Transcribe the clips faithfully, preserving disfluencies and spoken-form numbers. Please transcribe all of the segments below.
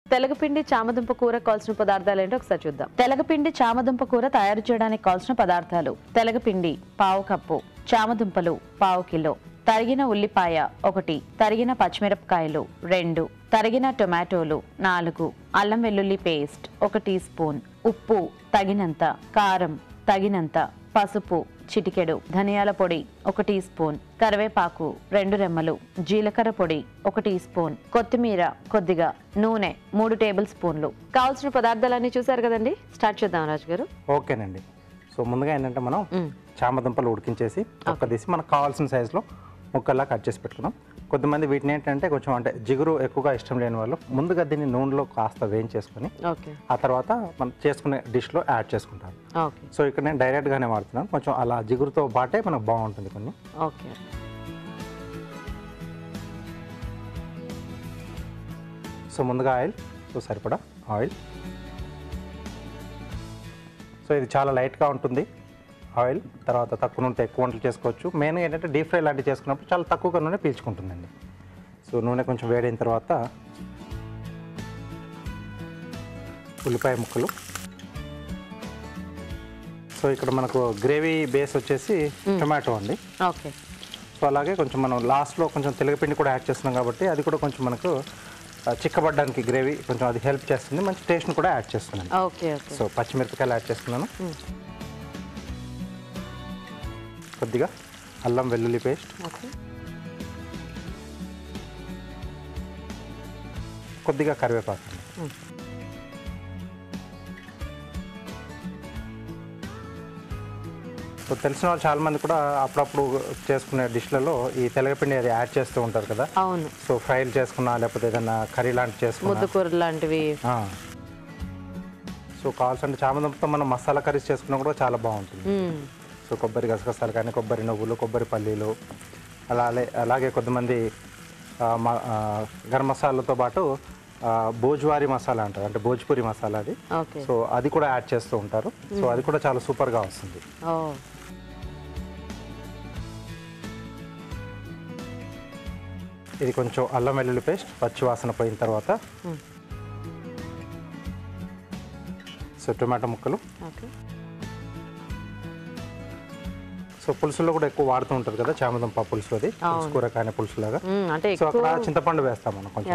తెలగపిండి చామదుంప కూర కావాల్సిన పదార్థాలు ఏంటో ఒకసారి చూద్దాం. తెలగపిండి చామదుంప కూర తయారు చేయడానికి కావాల్సిన పదార్థాలు: తెలగపిండి పావు కప్పు, చామదుంపలు పావు కిలో, తరిగిన ఉల్లిపాయ ఒకటి, తరిగిన పచ్చిమిరపకాయలు రెండు, తరిగిన టొమాటోలు నాలుగు, అల్లం వెల్లుల్లి పేస్ట్ ఒక టీ స్పూన్, ఉప్పు తగినంత, కారం తగినంత, పసుపు చిటికెడు, ధనియాల పొడి ఒక టీ స్పూన్, కరివేపాకు రెండు రెమ్మలు, జీలకర్ర పొడి ఒక టీ స్పూన్, కొత్తిమీర కొద్దిగా, నూనె మూడు టేబుల్ స్పూన్లు. కావాల్సిన పదార్థాలన్నీ చూసారు కదండి, స్టార్ట్ చేద్దాం రాజు గారు. ఓకేనండి. సో ముందుగా ఏంటంటే మనం చామదుంపలు ఉడికించేసి ఒక్క తీసి మనకు కావాల్సిన సైజులో ముక్కల్లా కట్ చేసి పెట్టుకున్నాం. కొద్దిమంది వీటిని ఏంటంటే కొంచెం అంటే జిగురు ఎక్కువగా ఇష్టం లేని వాళ్ళు ముందుగా దీన్ని నూనెలో కాస్త వేయించేసుకొని ఆ తర్వాత మనం చేసుకునే డిష్లో యాడ్ చేసుకుంటారు. సో ఇక్కడ నేను డైరెక్ట్గానే వాడుతున్నాను, కొంచెం అలా జిగురుతో పాటే మనకు బాగుంటుంది కొన్ని. ఓకే. సో ముందుగా ఆయిల్, సో సరిపడా ఆయిల్. సో ఇది చాలా లైట్గా ఉంటుంది ఆయిల్, తర్వాత తక్కువ నూనె ఎక్కువ వంటలు చేసుకోవచ్చు. మెయిన్గా ఏంటంటే డీప్ ఫ్రై లాంటివి చేసుకున్నప్పుడు చాలా తక్కువగా నూనె పీల్చుకుంటుందండి. సో నూనె కొంచెం వేడైన తర్వాత ఉల్లిపాయ ముక్కలు. సో ఇక్కడ మనకు గ్రేవీ బేస్ వచ్చేసి టొమాటో అండి. ఓకే. సో అలాగే కొంచెం మనం లాస్ట్లో కొంచెం తెలగపిండి కూడా యాడ్ చేస్తున్నాం కాబట్టి అది కూడా కొంచెం మనకు చిక్కబడ్డానికి గ్రేవీ కొంచెం అది హెల్ప్ చేస్తుంది, మంచి టేస్ట్ని కూడా యాడ్ చేస్తున్నాను. ఓకే. సో పచ్చిమిరపకాయలు యాడ్ చేస్తున్నాను, కొద్దిగా అల్లం వెల్లుల్లి పేస్ట్, కొద్దిగా కరివేపాకు. సో తెలిసిన వాళ్ళు చాలా మంది కూడా అప్పుడప్పుడు చేసుకునే డిష్లలో ఈ తెలగపిండి అది యాడ్ చేస్తూ ఉంటారు కదా. అవును. సో ఫ్రైలు చేసుకున్నా లేకపోతే ఏదైనా కర్రీ లాంటివి చేసుకున్నా, ముద్దకూర లాంటివి. సో కావాల్సిన చామదుంపతో మనం మసాలా కర్రీస్ చేసుకున్నా కూడా చాలా బాగుంటుంది. సో కొబ్బరి గసగసాలు కానీ, కొబ్బరి నువ్వులు, కొబ్బరి పల్లీలు, అలాగే అలాగే కొద్దిమంది గరం మసాలాతో పాటు భోజ్వారీ మసాలా అంటారు, అంటే భోజ్పూరి మసాలా అది. సో అది కూడా యాడ్ చేస్తూ ఉంటారు. సో అది కూడా చాలా సూపర్గా వస్తుంది. ఇది కొంచెం అల్లం వెల్లుల్లి పేస్ట్ పచ్చి వాసన పోయిన తర్వాత సో టొమాటో ముక్కలు. సో పులుసులో కూడా ఎక్కువ వాడుతూ ఉంటారు కదా చామదుంప పులుసు, అది పులుసు కూర కానీ పులుసులాగా. సో అక్కడ చింతపండు వేస్తాం మనం కొంచెం.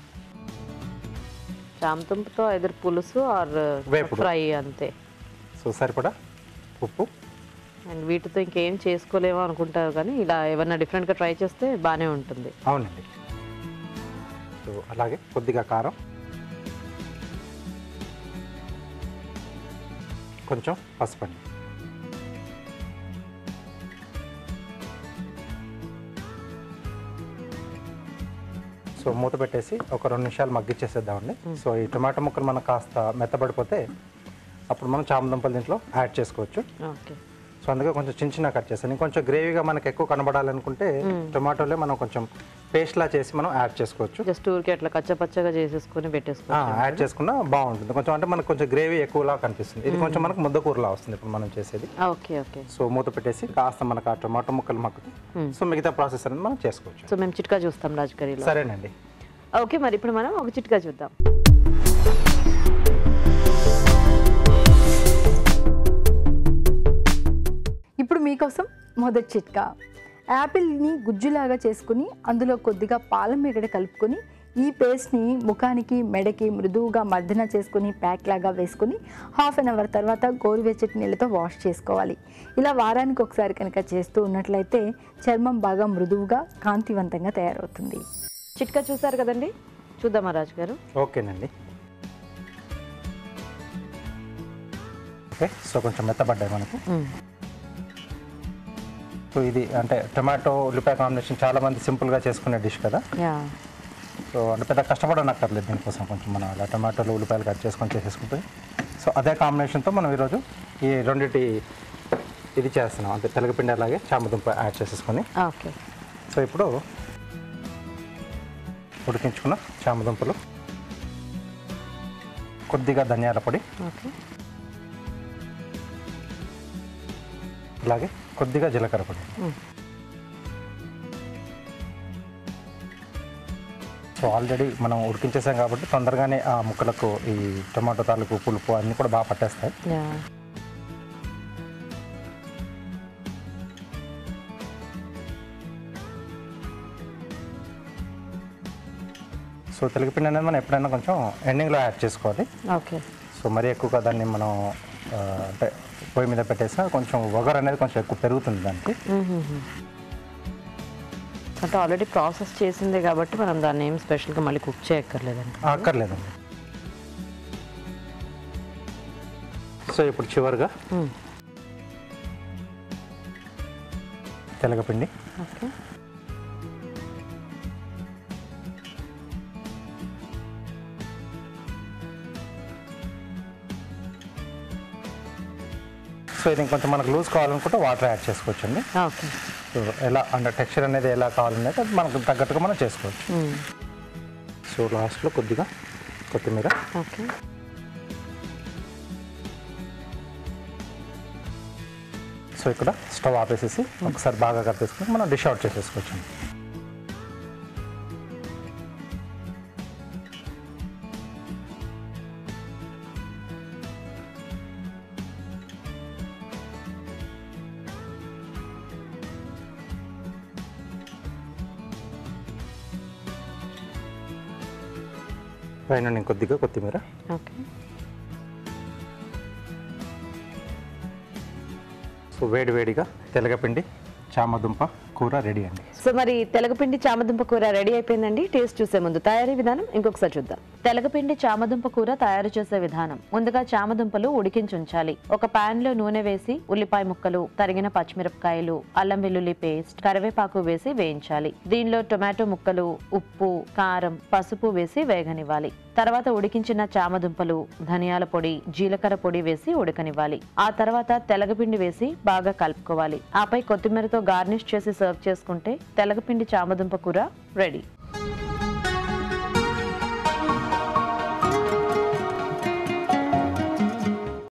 చామదుంపతో ఎదురు పులుసు ఆర్ ఫ్రై అంతే. సో సరిపడా ఉప్పు. అండ్ వీటితో ఇంకేం చేసుకోలేమో అనుకుంటారు కానీ ఇలా ఏమన్నా డిఫరెంట్గా ట్రై చేస్తే బాగానే ఉంటుంది. అవునండి. సో అలాగే కొద్దిగా కారం, కొంచెం పసుపు అండి. సో మూత పెట్టేసి ఒక రెండు నిమిషాలు మగ్గిచ్చేసేద్దామండి. సో ఈ టొమాటో ముక్కలు మనకు కాస్త మెత్తబడిపోతే అప్పుడు మనం చామదుంపలు దీంట్లో యాడ్ చేసుకోవచ్చు. ఓకే. సో అందుకే కొంచెం చిన్న చిన్న కట్ చేస్తాను. ఇంకొంచెం గ్రేవీగా మనకు ఎక్కువ కనబడాలనుకుంటే టొమాటోలే మనం కొంచెం పేస్ట్లా చేసి మనం యాడ్ చేసుకోవచ్చు. జస్ట్ ఊరికి అట్లా కచ్చపచ్చగా చేసేసుకొని పెట్టేసుకోవచ్చు, యాడ్ చేసుకున్నా బాగుంటుంది. కొంచెం అంటే మనకు కొంచెం గ్రేవీ ఎక్కువలా కనిపిస్తుంది. ఇది కొంచెం మనకు ముద్ద కూరలా వస్తుంది ఇప్పుడు మనం చేసేది. ఓకే. ఓకే. సో మూత పెట్టేసి కాస్త మనకు ఆ టొమాటో ముక్కలు మక్కుతాయి. సో మిగతా ప్రాసెస్ అనేది మనం చేసుకోవచ్చు. సో మేము చిట్కా చూస్తాం రాజు కర్రీలో. సరేనండి. ఓకే, మరి ఇప్పుడు మనం ఒక చిట్కా చూద్దాం. ఇప్పుడు మీకోసం మొదటి చిట్కా. యాపిల్ని గుజ్జులాగా చేసుకుని అందులో కొద్దిగా పాల మీగడ కలుపుకొని ఈ పేస్ట్ని ముఖానికి మెడకి మృదువుగా మర్దన చేసుకుని ప్యాక్ లాగా వేసుకుని హాఫ్ అన్ అవర్ తర్వాత గోరువెచ్చటి నీళ్ళతో వాష్ చేసుకోవాలి. ఇలా వారానికి ఒకసారి కనుక చేస్తూ ఉన్నట్లయితే చర్మం బాగా మృదువుగా కాంతివంతంగా తయారవుతుంది. చిట్కా చూసారు కదండి, చూద్దామా రాజు గారు? ఓకేనండి. ఓకే. సో కొంచెం మెత్తబడ్డాయి మనకు. సో ఇది అంటే టొమాటో ఉల్లిపాయ కాంబినేషన్ చాలా మంది సింపుల్గా చేసుకునే డిష్ కదా. సో అంటే పెద్ద కష్టపడనక్కర్లేదు దీనికోసం. కొంచెం మనం అలా టొమాటోలు ఉల్లిపాయలు కట్ చేసుకొని చేసేసుకుంటే సో అదే కాంబినేషన్తో మనం ఈరోజు ఈ రెండింటి ఇది చేస్తున్నాం, అంటే తెలగపిండి అలాగే చామదుంప యాడ్ చేసేసుకొని. ఓకే. సో ఇప్పుడు ఉడికించుకున్న చామదుంపలు, కొద్దిగా ధనియాల పొడి, అలాగే కొద్దిగా జీలకర్ర పొడి. సో సో ఆల్రెడీ మనం ఉడికించేసాం కాబట్టి తొందరగానే ఆ ముక్కలకు ఈ టమాటో తాలూకు పులుపు అన్నీ కూడా బాగా పట్టేస్తాయి. సో తెలగపిండి అనేది మనం ఎప్పుడైనా కొంచెం ఎండింగ్లో యాడ్ చేసుకోవాలి. ఓకే. సో మరీ ఎక్కువగా దాన్ని మనం అంటే పొయ్యి మీద పెట్టేసినా కొంచెం వగర్ అనేది కొంచెం ఎక్కువ పెరుగుతుంది దానికి. అంటే ఆల్రెడీ ప్రాసెస్ చేసిందే కాబట్టి మనం దాన్ని ఏం స్పెషల్గా మళ్ళీ కుక్ చేయక్కర్లేదండి. అక్కర్లేదండి. సో ఇప్పుడు చివరిగా తెలగపిండి. ఓకే. సో ఇది కొంచెం మనకు లూజ్ కావాలనుకుంటే వాటర్ యాడ్ చేసుకోవచ్చండి. ఓకే. సో ఎలా అంటే టెక్స్చర్ అనేది ఎలా కావాలనేది అది మనకు తగ్గట్టుగా మనం చేసుకోవచ్చు. సో లాస్ట్లో కొద్దిగా కొత్తిమీర. ఓకే. సో ఇక్కడ స్టవ్ ఆపేసేసి ఒకసారి బాగా కలిపేసుకుని మనం డిష్ అవుట్ చేసేసుకోవచ్చు. పైన నేను కొద్దిగా కొత్తిమీర. ఓకే. సో వేడి వేడిగా తెలగపిండి చామదుంప కూర రెడీ అండి. సో మరి తెలగపిండి చామదుంప కూర రెడీ అయిపోయిందండి. టేస్ట్ చూసే ముందు తయారీ విధానం ఇంకొకసారి చూద్దాం. తెలగపిండి చామదుంప కూర తయారు చేసే విధానం. ముందుగా చామదుంపలు ఉడికించి ఉంచాలి. ఒక పాన్ లో నూనె వేసి ఉల్లిపాయ ముక్కలు, తరిగిన పచ్చిమిరపకాయలు, అల్లం వెల్లుల్లి పేస్ట్, కరివేపాకు వేసి వేయించాలి. దీనిలో టొమాటో ముక్కలు, ఉప్పు, కారం, పసుపు వేసి వేగనివ్వాలి. తర్వాత ఉడికించిన చామదుంపలు, ధనియాల పొడి, జీలకర్ర పొడి వేసి ఉడకనివ్వాలి. ఆ తర్వాత తెలగపిండి వేసి బాగా కలుపుకోవాలి. ఆపై కొత్తిమీరతో గార్నిష్ చేసి సర్వ్ చేసుకుంటే తెలగపిండి చామదుంప కూర రెడీ.